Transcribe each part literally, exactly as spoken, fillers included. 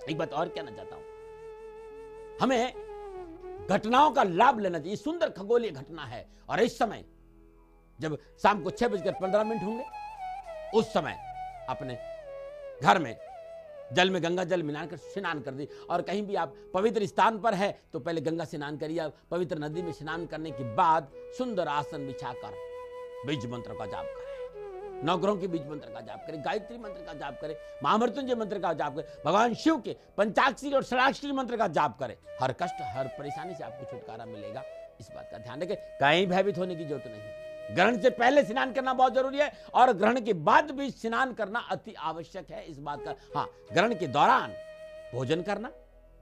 एक बात और कहना चाहता हूं, हमें घटनाओं का लाभ लेना चाहिए। सुंदर खगोलीय घटना है, और इस समय जब शाम को छह बजकर पंद्रह मिनट होंगे, उस समय अपने घर में जल में गंगा जल मिलाकर स्नान कर दी। और कहीं भी आप पवित्र स्थान पर है तो पहले गंगा स्नान करिए। पवित्र नदी में स्नान करने के बाद सुंदर आसन बिछाकर बीज मंत्र का जाप करें, नवग्रहों के बीज मंत्र का जाप करें, गायत्री मंत्र का जाप करें, महामृत्युंजय मंत्र का जाप करें, भगवान शिव के पंचाक्षरी और षडाक्षरी मंत्र का जाप करें। हर कष्ट हर परेशानी से आपको छुटकारा मिलेगा। इस बात का ध्यान रखें, कहीं भयभीत होने की जरूरत नहीं। ग्रहण से पहले स्नान करना बहुत जरूरी है, और ग्रहण के बाद भी स्नान करना अति आवश्यक है। इस बात का, हाँ, ग्रहण के दौरान भोजन करना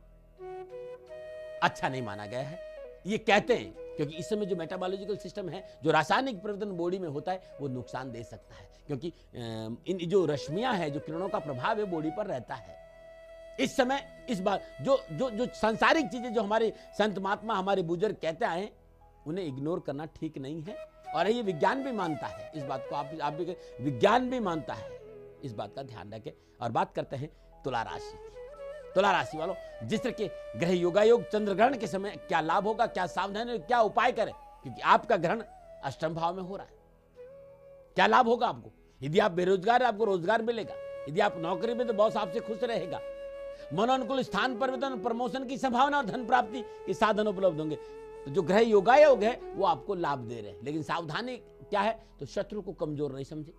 अच्छा नहीं माना गया है, ये कहते हैं, क्योंकि इस समय जो मेटाबॉलोजिकल सिस्टम है, जो रासायनिक परिवर्तन बॉडी में होता है, वो नुकसान दे सकता है, क्योंकि इन जो रश्मियां हैं, जो किरणों का प्रभाव है बॉडी पर रहता है। इस समय इस बात जो जो जो सांसारिक चीजें जो हमारे संत महात्मा हमारे बुजुर्ग कहते आए, उन्हें इग्नोर करना ठीक नहीं है, और ये विज्ञान भी मानता है। इस बात को आप आप भी, विज्ञान भी मानता है। इस बात का ध्यान रखें। और बात करते हैं तुला राशि की। तुला राशि वालों, जिस तरह के ग्रह योगायोग चंद्र ग्रहण के समय क्या लाभ होगा, क्या सावधानी, क्या उपाय करें, क्योंकि आपका ग्रहण अष्टम भाव में हो रहा है। क्या लाभ होगा आपको? यदि आप बेरोजगार है, आपको रोजगार मिलेगा। यदि आप नौकरी में, तो बॉस आपसे खुश रहेगा। मनोनुकूल स्थान परिवर्तन, प्रमोशन की संभावना और धन प्राप्ति के साधन उपलब्ध होंगे। तो जो ग्रह योगायोग है वो आपको लाभ दे रहे हैं, लेकिन सावधानी क्या है, तो शत्रु को कमजोर नहीं समझे।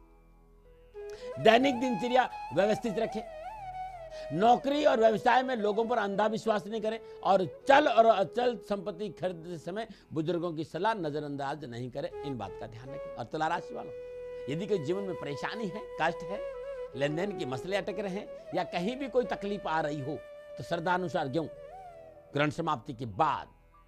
दैनिक दिनचर्या व्यवस्थित रखें। नौकरी और व्यवसाय में लोगों पर अंधा विश्वास नहीं करें, और चल और अचल संपत्ति खरीदते समय बुजुर्गों की सलाह नजरअंदाज नहीं करें। इन बात का ध्यान रखें। और तुला राशि वालों, यदि कोई जीवन में परेशानी है, कष्ट है, लेन देन के मसले अटक रहे हैं, या कहीं भी कोई तकलीफ आ रही हो, तो श्रद्धानुसार गेहूं ग्रहण समाप्ति के बाद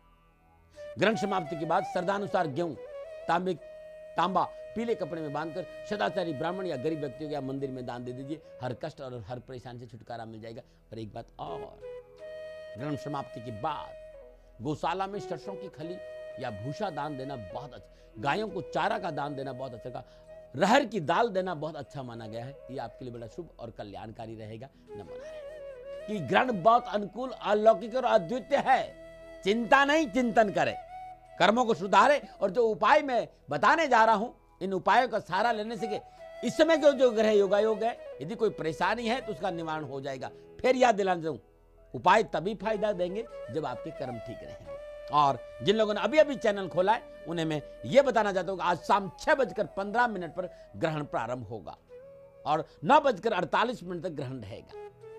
ग्रहण समाप्ति के बाद श्रद्धानुसार गेहूं तांबे तांबा पीले कपड़े में बांधकर सदाचारी ब्राह्मण या गरीब व्यक्तियों के मंदिर में दान दे दीजिए। हर कष्ट और हर परेशानी से छुटकारा मिल जाएगा। और एक बात और, ग्रहण समाप्ति के बाद गौशाला में सरसों की खली या भूसा दान देना बहुत अच्छा, गायों को चारा का दान देना बहुत अच्छा का, रहर की दाल देना बहुत अच्छा माना गया है। ये आपके लिए बड़ा शुभ और कल्याणकारी रहेगा। नमो नारायण। कि ग्रहण बहुत अनुकूल, अलौकिक और अद्वितीय है। चिंता नहीं, चिंतन करें, कर्मों को सुधारे, और जो उपाय मैं बताने जा रहा हूं, इन उपायों का सहारा लेने से इस समय के जो ग्रह योगायोग है, यदि कोई परेशानी है तो उसका निवारण हो जाएगा। फिर याद दिलाना दूं, उपाय तभी फायदा देंगे जब आपके कर्म ठीक रहेंगे। और जिन लोगों ने अभी अभी चैनल खोला है, उन्हें मैं ये बताना चाहता हूं कि आज शाम छह बजकर पंद्रह मिनट पर ग्रहण प्रारंभ होगा, और नौ बजकर अड़तालीस मिनट तक ग्रहण रहेगा।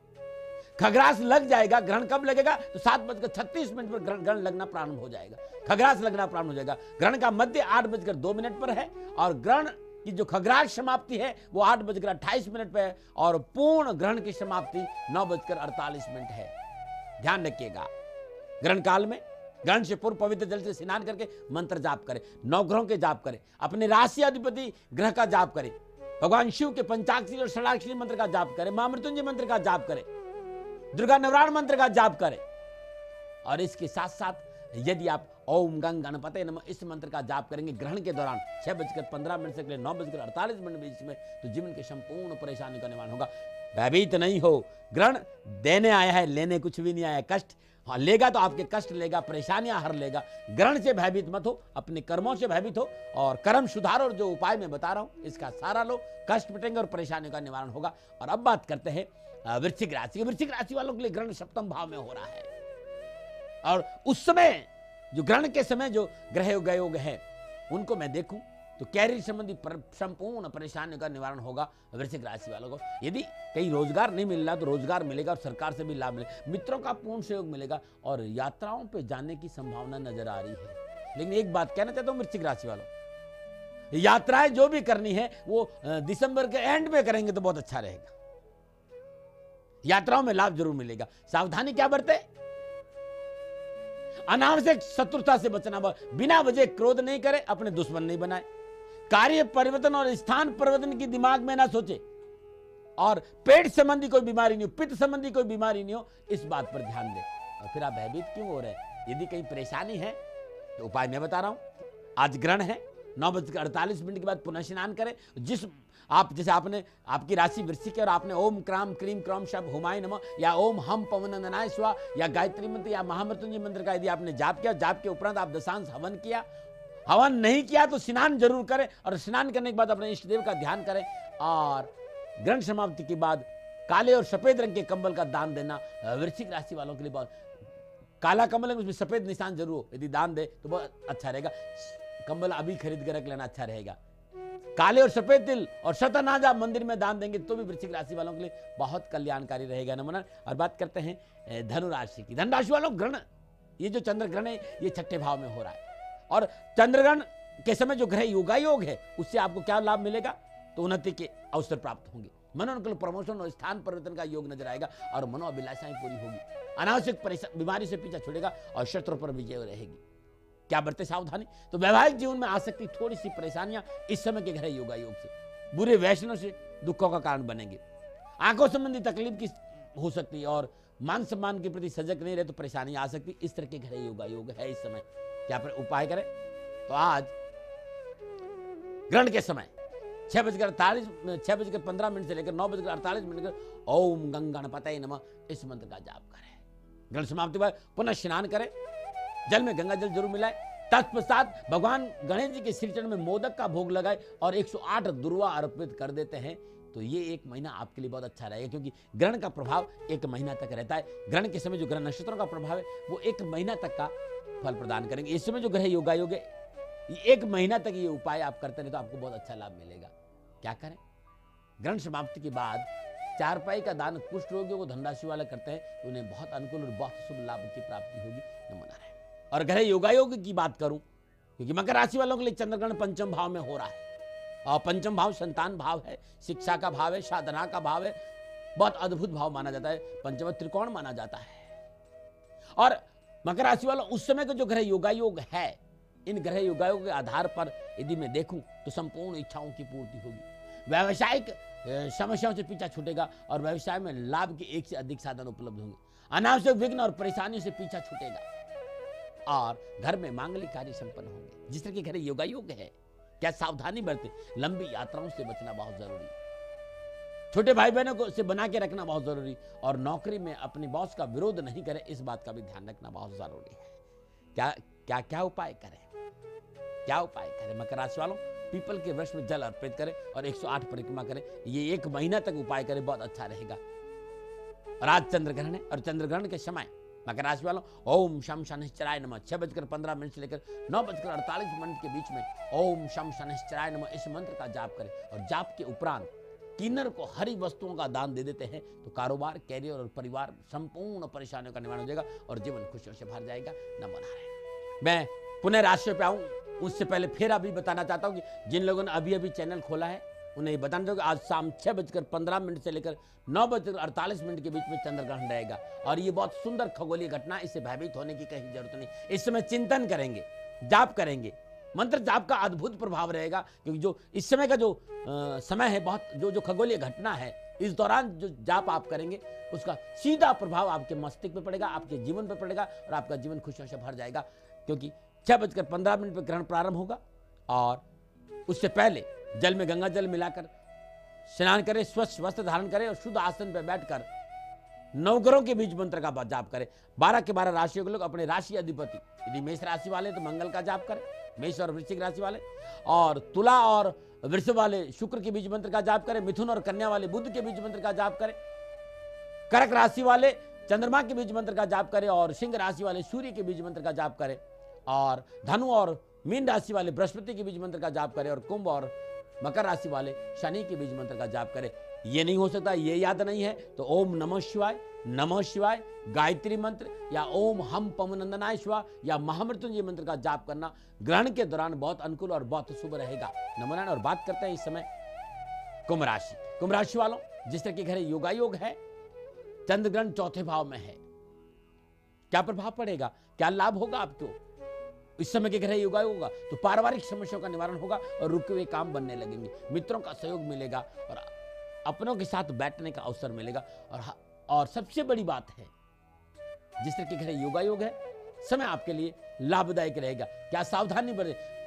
खग्रास लग जाएगा। ग्रहण कब लगेगा? तो सात बजकर छत्तीस मिनट पर ग्रहण लगना प्रारंभ हो जाएगा, खग्रास लगना प्रारंभ हो जाएगा। ग्रहण का मध्य आठ बजकर दो मिनट पर है, और ग्रहण की जो खग्रास समाप्ति है वो आठ बजकर अट्ठाईस मिनट पर है, और पूर्ण ग्रहण की समाप्ति नौ बजकर अड़तालीस मिनट है। ध्यान रखिएगा। ग्रहण काल में ग्रहण से पूर्व पवित्र जल से स्नान करके मंत्र जाप करें, नवग्रहों के जाप करें, अपने राशि अधिपति ग्रह का जाप करें, भगवान शिव के पंचाक्षरी और षडाक्षरी मंत्र का जाप करें, महामृत्युंजय मंत्र का जाप करें, दुर्गा नवराण मंत्र का जाप करें। और इसके साथ साथ यदि आप ओम गंग गणपते नमः इस मंत्र का जाप करेंगे ग्रहण के दौरान छह बजकर पंद्रह मिनट से नौ बजकर अड़तालीस मिनट बीच में, तो जीवन के संपूर्ण परेशानी का निवारण होगा। भयभीत नहीं हो। ग्रहण देने आया है, लेने कुछ भी नहीं आया। कष्ट हाँ लेगा तो आपके कष्ट लेगा, परेशानियां हर लेगा। ग्रहण से भयभीत मत हो, अपने कर्मों से भयभीत हो, और कर्म सुधार और जो उपाय मैं बता रहा हूं इसका सहारा लो, कष्ट मिटेंगे और परेशानियों का निवारण होगा। और अब बात करते हैं वृश्चिक राशि। वृश्चिक राशि वालों के लिए ग्रहण सप्तम भाव में हो रहा है, और उस समय जो ग्रहण के समय जो ग्रह योग है उनको मैं देखूं तो कैरियर संबंधी संपूर्ण परेशानियों का निवारण होगा वृश्चिक राशि वालों को। यदि कहीं रोजगार नहीं मिल रहा तो रोजगार मिलेगा, और सरकार से भी लाभ मिलेगा, मित्रों का पूर्ण सहयोग मिलेगा, और यात्राओं पे जाने की संभावना नजर आ रही है। लेकिन एक बात कहना चाहता हूं वृश्चिक राशि वालों, यात्राएं जो भी करनी है वो दिसंबर के एंड में करेंगे तो बहुत अच्छा रहेगा। यात्राओं में लाभ जरूर मिलेगा। सावधानी क्या बरते? अनावश्यक शत्रुता से बचना, बिना वजह क्रोध नहीं करे, अपने दुश्मन नहीं बनाए। कार्य परिवर्तन और स्थान परिवर्तन की दिमाग में ना सोचे, और पेट संबंधी कोई बीमारी नहीं हो, पित्त संबंधी कोई बीमारी नहीं हो, इस बात पर ध्यान दें। और फिर आप भयभीत क्यों हो रहे हैं? यदि कहीं परेशानी है तो उपाय मैं बता रहा हूं। आज ग्रहण है, नौ बजकर अड़तालीस मिनट के बाद पुनः स्नान करें। जिस आप जैसे आपने आपकी राशि वृश्चिक है और आपने ओम क्राम क्रीम क्रम शब हुमाय नमः या ओम हम पवनंदनाय स्वा या गायत्री मंत्र या महामृत्युंजय मंत्र का यदि आपने जाप किया, जाप के उपरांत आप दशांश हवन किया, हवन नहीं किया तो स्नान जरूर करें और स्नान करने के बाद अपने इष्ट देव का ध्यान करें। और ग्रहण समाप्ति के बाद काले और सफेद रंग के कंबल का दान देना वृश्चिक राशि वालों के लिए बहुत, काला कंबल है उसमें सफेद निशान जरूर हो, यदि दान दे तो बहुत अच्छा रहेगा। कंबल अभी खरीद कर रख लेना, अच्छा रहेगा। काले और सफेद तिल और शतनाज आप मंदिर में दान देंगे तो भी वृश्चिक राशि वालों के लिए बहुत कल्याणकारी रहेगा। नमन। और बात करते हैं धनु राशि की। धनु राशि वालों ग्रहण, ये जो चंद्र ग्रहण है ये छठे भाव में हो रहा है और चंद्रग्रहण के समय जो ग्रह योगायोग है उससे आपको क्या लाभ मिलेगा, तो उन्नति के अवसर प्राप्त होंगे, मनोनुकूल प्रमोशन और स्थान परिवर्तन का योग नजर आएगा और मनोअभिलाषाएं पूरी होगी, अनावश्यक बीमारी से पीछा छूटेगा और शत्रुओं पर विजय रहेगी। क्या बरते सावधानी, तो वैवाहिक जीवन में आ सकती थोड़ी सी परेशानियां इस समय के ग्रह योगायोग से, बुरे व्यसनों से दुखों का कारण बनेंगे, आंखों संबंधी तकलीफ की हो सकती है और मान सम्मान के प्रति सजग नहीं रहे तो परेशानी आ सकती। इस तरह के ग्रह योगायोग है इस समय। क्या पर उपाय करें, तो आज ग्रहण के समय छह बजकर अड़तालीस छह बजकर पंद्रह मिनट से लेकर नौ बजकर अड़तालीस मिनट तक ओम गंगणपतये नमः इस मंत्र का जाप करें। ग्रहण समाप्ति के बाद पुनः स्नान करें, जल में गंगा जल जरूर मिलाए, तत्पश्चात भगवान गणेश जी के श्री चरण में मोदक का भोग लगाए और एक सौ आठ दुर्वा अर्पित कर देते हैं तो ये एक महीना आपके लिए बहुत अच्छा रहेगा, क्योंकि ग्रहण का प्रभाव एक महीना तक रहता है। ग्रहण के समय जो ग्रह नक्षत्रों का प्रभाव है वो एक महीना तक का फल प्रदान करेंगे। इस समय जो ग्रह योगायोग है एक महीना तक ये उपाय आप करते रहे तो आपको बहुत अच्छा लाभ मिलेगा। क्या करें, ग्रहण समाप्ति के बाद चारपाई का दान कुष्ठ रोगियों को धनराशि वाले करते हैं तो उन्हें बहुत अनुकूल और बहुत शुभ लाभ की प्राप्ति होगी। नमन है। और ग्रह योगायोग की बात करूं, क्योंकि मकर राशि वालों के लिए चंद्रग्रहण पंचम भाव में हो रहा है और पंचम भाव संतान भाव है, शिक्षा का भाव है, साधना का भाव है, बहुत अद्भुत भाव माना जाता है, पंचम त्रिकोण माना जाता है। और मकर राशि वालों उस समय का जो ग्रह योगायोग है, इन ग्रह योगायोग के आधार पर यदि मैं देखूं तो संपूर्ण इच्छाओं की पूर्ति होगी, व्यावसायिक समस्याओं से पीछा छूटेगा और व्यवसाय में लाभ के एक से अधिक साधन उपलब्ध होंगे, अनावश्यक विघ्न और परेशानियों से पीछा छूटेगा और घर में मांगलिक कार्य संपन्न होंगे। जिस तरह के घर योगायोग है, क्या सावधानी बरते, लंबी यात्राओं से बचना बहुत जरूरी, छोटे भाई बहनों को से बना के रखना बहुत जरूरी और नौकरी में अपने बॉस का विरोध नहीं करें, इस बात का भी ध्यान रखना बहुत जरूरी है। क्या क्या क्या उपाय करें, क्या उपाय करें मकर राशि वालों, पीपल के वृक्ष में जल अर्पित करें और एक सौ आठ परिक्रमा करें, ये एक महीना तक उपाय करें, बहुत अच्छा रहेगा। और आज चंद्रग्रहण है और चंद्रग्रहण के समय मकर राशि वालों ओम शम शनिश्चराय नमः छह बजकर पंद्रह मिनट से लेकर नौ बजकर अड़तालीस मिनट के बीच में ओम शम शनिश्चराय नमः इस मंत्र का जाप करें और जाप के उपरांत किन्नर को हरी वस्तुओं का दान दे देते हैं तो कारोबार, कैरियर और परिवार संपूर्ण परेशानियों का निवारण हो जाएगा और जीवन खुशियों से भर जाएगा। नमन नारायण। मैं पुनः राशियों पे आऊं उससे पहले फिर अभी बताना चाहता हूं कि जिन लोगों ने अभी अभी चैनल खोला है उन्हें बताना चाहूंगा आज शाम छह बजकर पंद्रह मिनट से लेकर नौ बजकर अड़तालीस मिनट के बीच में चंद्रग्रहण रहेगा और ये बहुत सुंदर खगोलीय घटना, इससे भयभीत होने की कहीं जरूरत नहीं। इस समय चिंतन करेंगे, जाप करेंगे, मंत्र जाप का अद्भुत प्रभाव रहेगा, क्योंकि जो इस समय का जो आ, समय है, बहुत जो जो खगोलीय घटना है, इस दौरान जो जाप आप करेंगे उसका सीधा प्रभाव आपके मस्तिष्क पे पड़ेगा, आपके जीवन पे पड़ेगा और आपका जीवन खुशियों से भर जाएगा। क्योंकि छह बजकर पंद्रह मिनट पर ग्रहण प्रारंभ होगा और उससे पहले जल में गंगा जल मिलाकर स्नान करें, स्वच्छ वस्त्र धारण करें और शुद्ध आसन पर बैठकर नवग्रहों के बीज मंत्र का जाप करें। बारह के बारह राशियों के लोग अपने राशि अधिपति, यदि मेष राशि वाले तो मंगल का जाप करें, मेष और वृश्चिक राशि वाले, और तुला और वृषभ वाले शुक्र के बीज मंत्र का जाप करें, मिथुन और कन्या वाले बुध के बीज मंत्र का जाप करें, कर्क राशि वाले चंद्रमा के बीज मंत्र का जाप करें और सिंह राशि वाले सूर्य के बीज मंत्र का जाप करें, और धनु और मीन राशि वाले बृहस्पति के बीज मंत्र का जाप करें और कुंभ और मकर राशि वाले शनि के बीज मंत्र का जाप करें। ये नहीं हो सकता, ये याद नहीं है तो ओम नमः शिवाय, नमः शिवाय, गायत्री मंत्र या ओम हम पवनंदनाय शिवा या महामृत्युंजय मंत्र का जाप करना ग्रहण के दौरान बहुत अनुकूल और बहुत शुभ रहेगा। नमन। और बात करते हैं इस समय कुंभ राशि। कुंभ राशि वालों जिस तरह के घर योगायोग है, चंद्र ग्रहण चौथे भाव में है, क्या प्रभाव पड़ेगा, क्या लाभ होगा आपको इस समय के ग्रह योगा होगा तो पारिवारिक समस्याओं का निवारण होगा और रुके हुए काम बनने लगेंगे, मित्रों का सहयोग मिलेगा और अपनों के साथ बैठने का अवसर मिलेगा। और और सबसे बड़ी बात है जिस तरह के ग्रह योगा योग है, समय आपके लिए लाभदायक रहेगा। क्या सावधानी बरतें,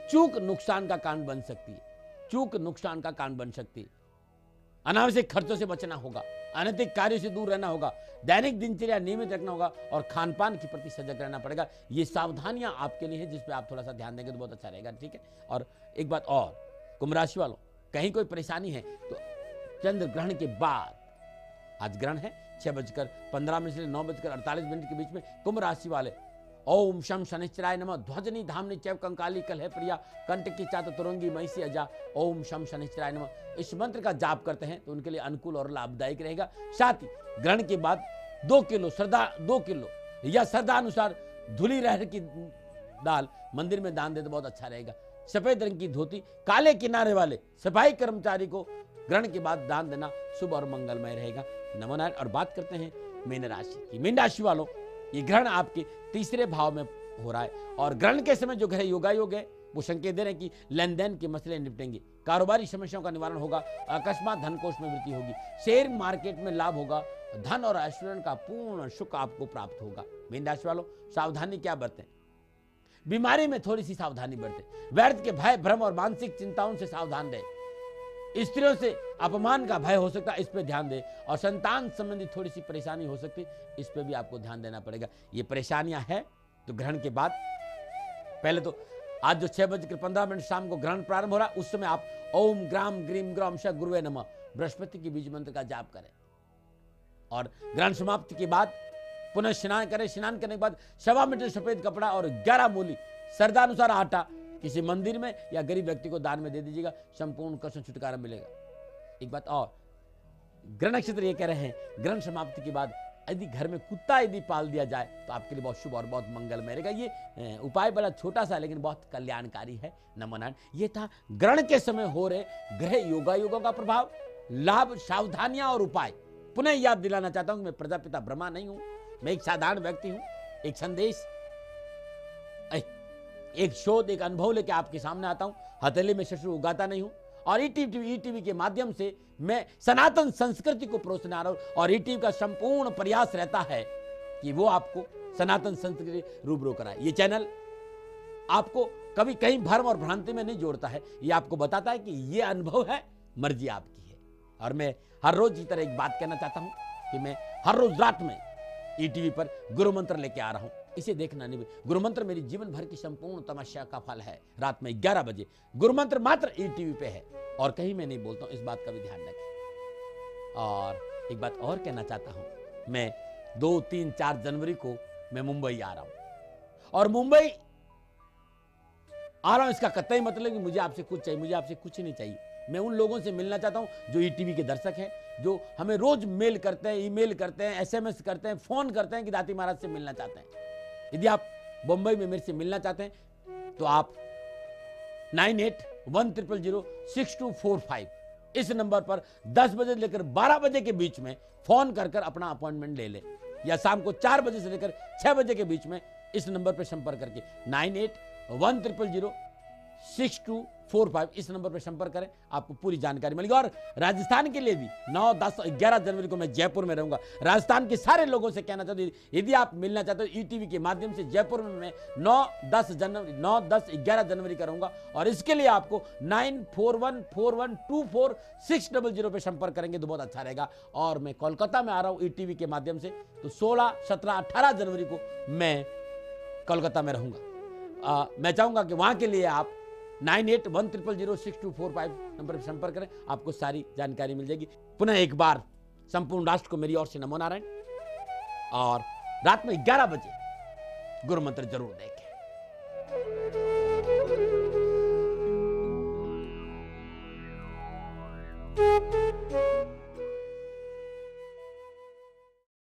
चूक नुकसान का कारण बन सकती है, चूक नुकसान का कारण बन सकती है। अनावश्यक खर्चों से बचना होगा, अनैतिक कार्यों से दूर रहना होगा, दैनिक दिनचर्या नियमित रखना होगा और खान पान के प्रति सजग रहना पड़ेगा। ये सावधानियां आपके लिए है जिस पे आप थोड़ा सा ध्यान देंगे तो बहुत अच्छा रहेगा, ठीक है। और एक बात और, कुंभ राशि वालों, कहीं कोई परेशानी है तो चंद्र ग्रहण के बाद, आज ग्रहण है छह बजकर पंद्रह मिनट से नौ बजकर अड़तालीस मिनट के बीच में, कुंभ राशि वाले ओम शम शनिश्चराय नमः ध्वजनी धामनी चैव कंकाली कलह प्रिया कंटकी चात तुरंगी महिषी अजा ओम शम शनिश्चराय नमः, इस मंत्र का जाप करते हैं तो उनके लिए अनुकूल और लाभदायक रहेगा। साथ ही ग्रहण के बाद दो किलो श्रद्धा दो किलो या श्रद्धा अनुसार धुली रहर की दाल मंदिर में दान दे तो बहुत अच्छा रहेगा। सफेद रंग की धोती काले किनारे वाले सफाई कर्मचारी को ग्रहण के बाद दान देना शुभ और मंगलमय रहेगा। नमो नारायण। और बात करते हैं मीन राशि की। मीन राशि वालों, ये ग्रहण आपके तीसरे भाव में हो रहा है और ग्रहण के समय जो ग्रह योगायोग है वो संकेत दे रहे हैं कि लेन देन के मसले निपटेंगे, कारोबारी समस्याओं का निवारण होगा, अकस्मात धन कोष में वृद्धि होगी, शेयर मार्केट में लाभ होगा, धन और ऐश्वर्य का पूर्ण सुख आपको प्राप्त होगा। मीन राशि वालों, सावधानी क्या बरतें? बीमारी में थोड़ी सी सावधानी बरतें, व्यर्थ के भय भ्रम और मानसिक चिंताओं से सावधान रहें, स्त्रियों से अपमान का भय हो सकता है, इस पे ध्यान दें, और संतान संबंधी थोड़ी सी परेशानी हो सकती है, इस पे भी आपको ध्यान देना पड़ेगा। ये परेशानियां हैं तो ग्रहण के बाद, पहले तो आज जो छह बजकर पंद्रह मिनट शाम को ग्रहण प्रारंभ हो रहा है, उस समय आप ओम ग्राम ग्रीम ग्राम श गुरुवे नमः बृहस्पति के बीज मंत्र का जाप करें और ग्रहण समाप्ति के बाद पुनः स्नान करें। स्नान करने के बाद सवा मीटर सफेद कपड़ा और ग्यारह मूली श्रद्धानुसार आटा किसी मंदिर में या गरीब व्यक्ति को दान में दे दीजिएगा, संपूर्ण कष्ट छुटकारा मिलेगा। एक बात और, ग्रहण नक्षत्र ये कह रहे हैं ग्रहण समाप्ति के बाद यदि घर में कुत्ता यदि पाल दिया जाए तो आपके लिए बहुत शुभ और बहुत मंगलमय रहेगा। ये उपाय बड़ा छोटा सा लेकिन बहुत कल्याणकारी है। नमो नारायण। ये था ग्रहण के समय हो रहे ग्रह योगा योगों का प्रभाव, लाभ, सावधानियां और उपाय। पुनः याद दिलाना चाहता हूं कि मैं प्रजापिता ब्रह्मा नहीं हूं, मैं एक साधारण व्यक्ति हूं। एक संदेश, एक शोध, एक अनुभव लेके आपके सामने आता हूं। हथेली में शत्रु उगाता नहीं हूं और ईटीवी ईटीवी के माध्यम से मैं सनातन संस्कृति को परोसना रहा हूं और ईटीवी का संपूर्ण प्रयास रहता है कि वो आपको सनातन संस्कृति रूबरू कराए। ये चैनल आपको कभी कहीं भ्रम और भ्रांति में नहीं जोड़ता है, ये आपको बताता है कि ये अनुभव है, मर्जी आपकी है। और मैं हर रोज की तरह एक बात कहना चाहता हूं कि मैं हर रोज रात में ईटीवी पर गुरु मंत्र लेके आ रहा हूं, इसे देखना नहीं। गुरु मंत्र मेरी जीवन भर की संपूर्ण तपस्या का फल है। रात में ग्यारह बजे गुरु मंत्र मात्र ईटीवी पे है और कहीं मैं नहीं बोलता हूं, इस बात का भी ध्यान रखें। और एक बात और कहना चाहता हूं, मैं दो तीन चार जनवरी को मैं मुंबई आ रहा हूं और मुंबई आ रहा हूं इसका कतई मतलब कि मुझे आपसे कुछ चाहिए, मुझे आपसे कुछ नहीं चाहिए। मैं उन लोगों से मिलना चाहता हूं जो ईटीवी के दर्शक हैं, जो हमें रोज मेल करते हैं, ईमेल करते हैं, एसएमएस करते हैं, फोन करते हैं कि दाती महाराज से मिलना चाहते हैं। यदि आप बंबई में मेरे से मिलना चाहते हैं तो आप nine eight one triple zero six two four five इस नंबर पर दस बजे लेकर बारह बजे के बीच में फोन कर कर अपना अपॉइंटमेंट ले लें, या शाम को चार बजे से लेकर छह बजे के बीच में इस नंबर पर संपर्क करके nine eight one triple zero six two four five इस नंबर पर संपर्क करें, आपको पूरी जानकारी मिलेगी। और राजस्थान के लिए भी नौ दस ग्यारह जनवरी को मैं जयपुर में रहूंगा। राजस्थान के सारे लोगों से कहना चाहता हूं, यदि आप मिलना चाहते हो ईटीवी के माध्यम से, जयपुर में मैं नौ दस जनवरी नौ दस ग्यारह जनवरी का रहूंगा और इसके लिए आपको nine four one four one two four six double zero पे संपर्क करेंगे तो बहुत अच्छा रहेगा। और मैं कोलकाता में आ रहा हूं ईटीवी के माध्यम से, तो सोलह सत्रह अठारह जनवरी को मैं कोलकाता में रहूंगा। मैं चाहूंगा कि वहां के लिए आप nine eight one triple zero six two four five number पर संपर्क करें, आपको सारी जानकारी मिल जाएगी। पुनः एक बार संपूर्ण राष्ट्र को मेरी ओर से नमो नारायण। और रात में ग्यारह बजे गुरु मंत्र जरूर देखें।